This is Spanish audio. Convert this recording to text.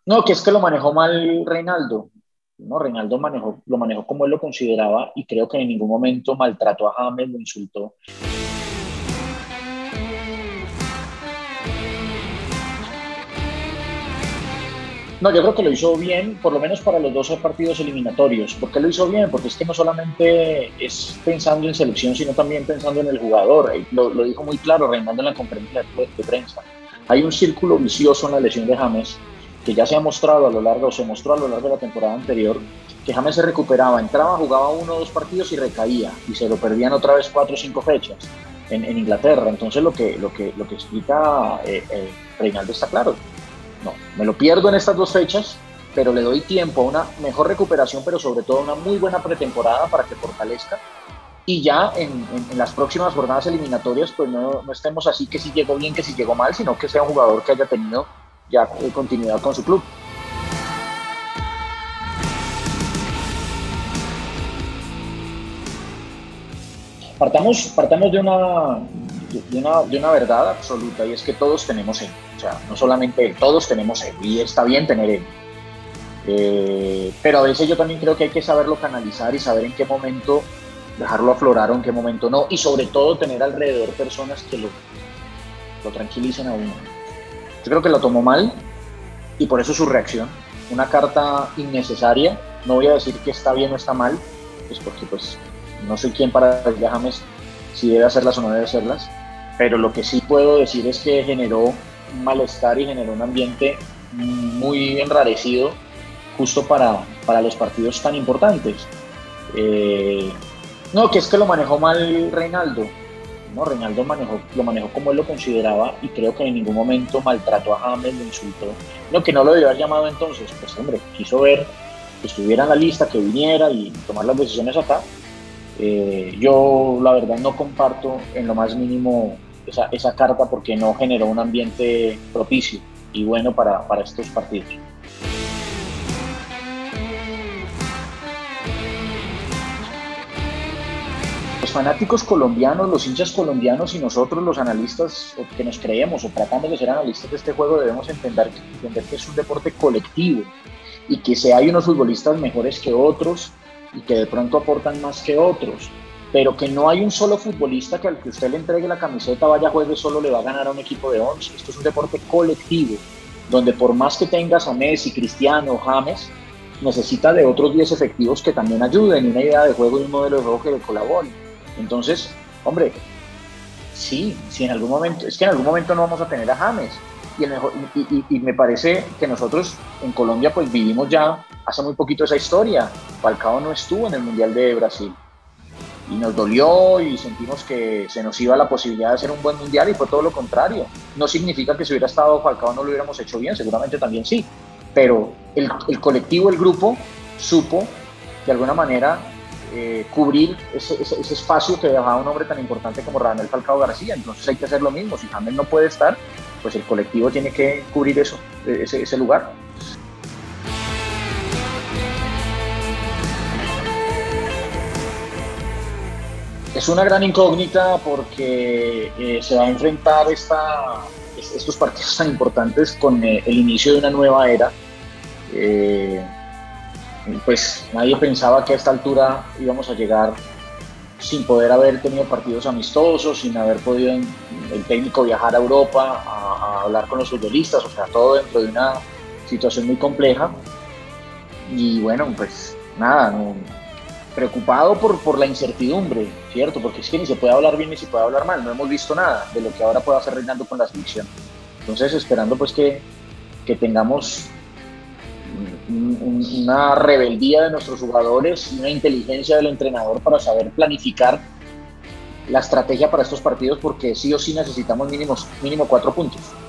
No, que es que lo manejó mal Reinaldo. No, Reinaldo lo manejó como él lo consideraba y creo que en ningún momento maltrató a James, lo insultó. No, yo creo que lo hizo bien, por lo menos para los 12 partidos eliminatorios. ¿Por qué lo hizo bien? Porque es que no solamente es pensando en selección, sino también pensando en el jugador. Lo dijo muy claro Reinaldo en la conferencia de prensa. Hay un círculo vicioso en la lesión de James, que ya se ha mostrado a lo largo, o se mostró a lo largo de la temporada anterior, que James se recuperaba, entraba, jugaba uno o dos partidos y recaía, y se lo perdían otra vez 4 o 5 fechas en Inglaterra. Entonces lo que explica Reinaldo está claro. No, me lo pierdo en estas 2 fechas, pero le doy tiempo a una mejor recuperación, pero sobre todo una muy buena pretemporada para que fortalezca. Y ya en las próximas jornadas eliminatorias, pues no estemos así que si llegó bien, que si llegó mal, sino que sea un jugador que haya tenido ya continuidad con su club. Partamos de una verdad absoluta, y es que todos tenemos él. O sea, no solamente él, todos tenemos él, y está bien tener él. Pero a veces yo también creo que hay que saberlo canalizar y saber en qué momento dejarlo aflorar o en qué momento no, y sobre todo tener alrededor personas que lo tranquilicen a uno. Yo creo que lo tomó mal y por eso su reacción. Una carta innecesaria, no voy a decir que está bien o está mal, pues porque pues no soy quien para decirle a James si debe hacerlas o no debe hacerlas, pero lo que sí puedo decir es que generó un malestar y generó un ambiente muy enrarecido justo para los partidos tan importantes. Eh, no, que es que lo manejó mal Reinaldo. No, Reinaldo lo manejó como él lo consideraba y creo que en ningún momento maltrató a James, lo insultó. No, que no lo debió haber llamado entonces. Pues hombre, quiso ver que estuviera en la lista, que viniera y tomar las decisiones acá. Yo la verdad no comparto en lo más mínimo esa carta porque no generó un ambiente propicio y bueno para estos partidos. Los fanáticos colombianos, los hinchas colombianos y nosotros los analistas que nos creemos o tratamos de ser analistas de este juego debemos entender que es un deporte colectivo y que si hay unos futbolistas mejores que otros y que de pronto aportan más que otros, pero que no hay un solo futbolista que al que usted le entregue la camiseta, vaya, juegue, solo le va a ganar a un equipo de 11. Esto es un deporte colectivo, donde por más que tengas a Messi, Cristiano, James, necesita de otros 10 efectivos que también ayuden, una idea de juego y un modelo de juego que le colabore. Entonces, hombre, sí, en algún momento, es que en algún momento no vamos a tener a James. Y me parece que nosotros en Colombia pues vivimos ya hace muy poquito esa historia. Falcao no estuvo en el Mundial de Brasil y nos dolió y sentimos que se nos iba la posibilidad de hacer un buen Mundial y fue todo lo contrario. No significa que si hubiera estado Falcao no lo hubiéramos hecho bien, seguramente también sí, pero el colectivo, el grupo supo de alguna manera cubrir ese espacio que dejaba un hombre tan importante como Radamel Falcao García. Entonces hay que hacer lo mismo. Si James no puede estar, pues el colectivo tiene que cubrir ese lugar. Es una gran incógnita porque se va a enfrentar estos partidos tan importantes con el inicio de una nueva era. Eh, pues nadie pensaba que a esta altura íbamos a llegar sin poder haber tenido partidos amistosos, sin haber podido el técnico viajar a Europa a hablar con los futbolistas, o sea, todo dentro de una situación muy compleja. Y bueno, pues nada, no, preocupado por la incertidumbre, ¿cierto? Porque es que ni se puede hablar bien ni se puede hablar mal, no hemos visto nada de lo que ahora pueda hacer Reinaldo con la selección. Entonces, esperando pues que tengamos una rebeldía de nuestros jugadores y una inteligencia del entrenador para saber planificar la estrategia para estos partidos, porque sí o sí necesitamos mínimo 4 puntos.